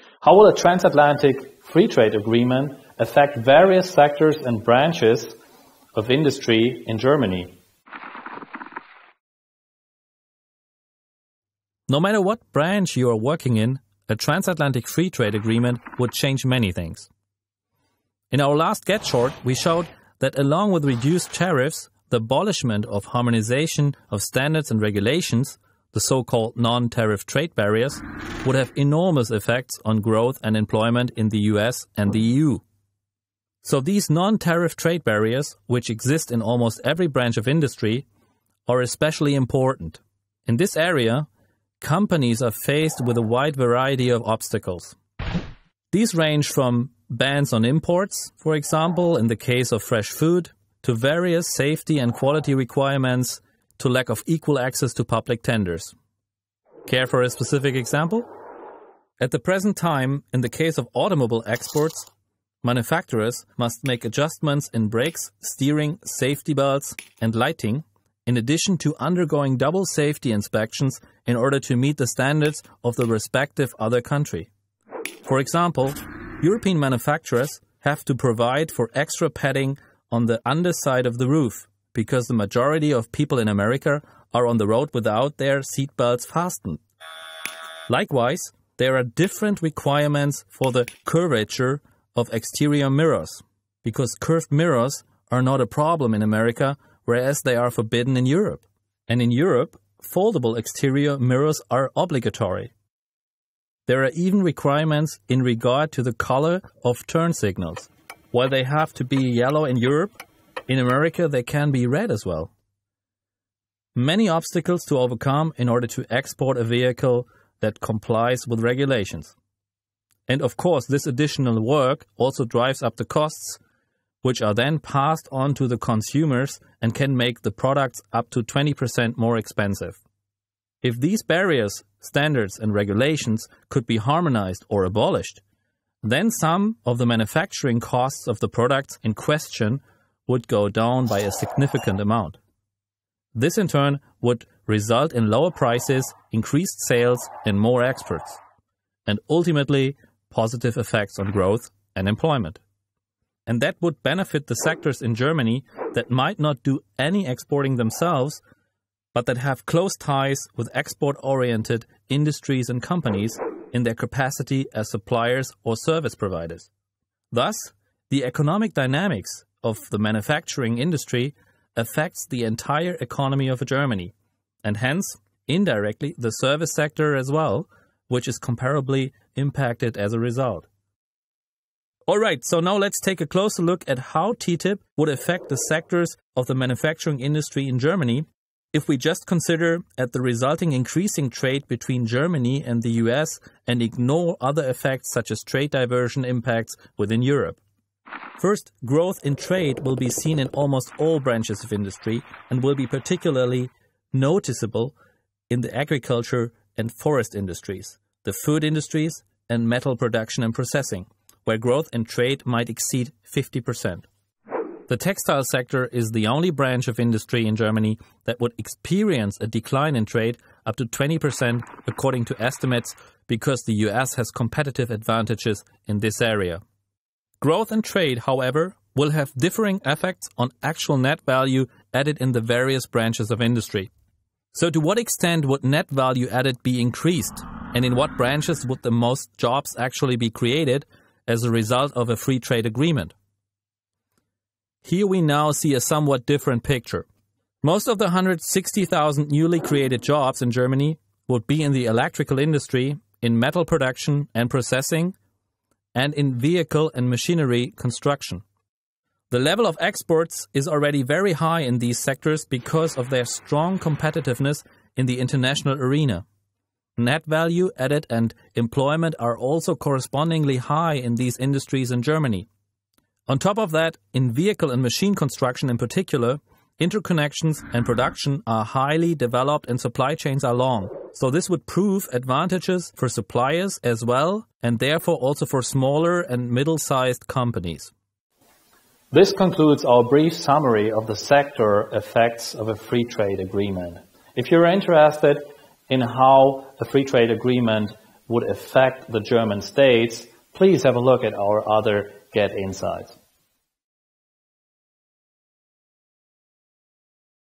How will a transatlantic free trade agreement affect various sectors and branches of industry in Germany? No matter what branch you are working in, a transatlantic free trade agreement would change many things. In our last GED short, we showed that along with reduced tariffs, the abolishment of harmonization of standards and regulations, the so-called non-tariff trade barriers, would have enormous effects on growth and employment in the US and the EU. So these non-tariff trade barriers, which exist in almost every branch of industry, are especially important. In this area, companies are faced with a wide variety of obstacles. These range from bans on imports, for example, in the case of fresh food, to various safety and quality requirements, to lack of equal access to public tenders. Care for a specific example? At the present time, in the case of automobile exports, manufacturers must make adjustments in brakes, steering, safety belts, and lighting, in addition to undergoing double safety inspections in order to meet the standards of the respective other country. For example, European manufacturers have to provide for extra padding on the underside of the roof, because the majority of people in America are on the road without their seat belts fastened. Likewise, there are different requirements for the curvature of exterior mirrors, because curved mirrors are not a problem in America, whereas they are forbidden in Europe. And in Europe, foldable exterior mirrors are obligatory. There are even requirements in regard to the color of turn signals. While they have to be yellow in Europe, in America they can be red as well. Many obstacles to overcome in order to export a vehicle that complies with regulations. And of course, this additional work also drives up the costs, which are then passed on to the consumers and can make the products up to 20% more expensive. If these barriers, standards and regulations could be harmonized or abolished, then some of the manufacturing costs of the products in question would go down by a significant amount. This in turn would result in lower prices, increased sales and more exports, and ultimately positive effects on growth and employment. And that would benefit the sectors in Germany that might not do any exporting themselves, but that have close ties with export-oriented industries and companies in their capacity as suppliers or service providers. Thus, the economic dynamics of the manufacturing industry affects the entire economy of Germany, and hence, indirectly, the service sector as well, which is comparably impacted as a result. Alright, so now let's take a closer look at how TTIP would affect the sectors of the manufacturing industry in Germany if we just consider at the resulting increasing trade between Germany and the US and ignore other effects such as trade diversion impacts within Europe. First, growth in trade will be seen in almost all branches of industry and will be particularly noticeable in the agriculture and forest industries, the food industries, and metal production and processing, where growth in trade might exceed 50%. The textile sector is the only branch of industry in Germany that would experience a decline in trade up to 20% according to estimates, because the US has competitive advantages in this area. Growth in trade, however, will have differing effects on actual net value added in the various branches of industry. So to what extent would net value added be increased, and in what branches would the most jobs actually be created as a result of a free trade agreement? Here we now see a somewhat different picture. Most of the 160,000 newly created jobs in Germany would be in the electrical industry, in metal production and processing, and in vehicle and machinery construction. The level of exports is already very high in these sectors because of their strong competitiveness in the international arena. Net value added and employment are also correspondingly high in these industries in Germany. On top of that, in vehicle and machine construction in particular, interconnections and production are highly developed and supply chains are long. So this would prove advantages for suppliers as well, and therefore also for smaller and middle-sized companies. This concludes our brief summary of the sector effects of a free trade agreement. If you're interested in how a free trade agreement would affect the German states, please have a look at our other GED insights.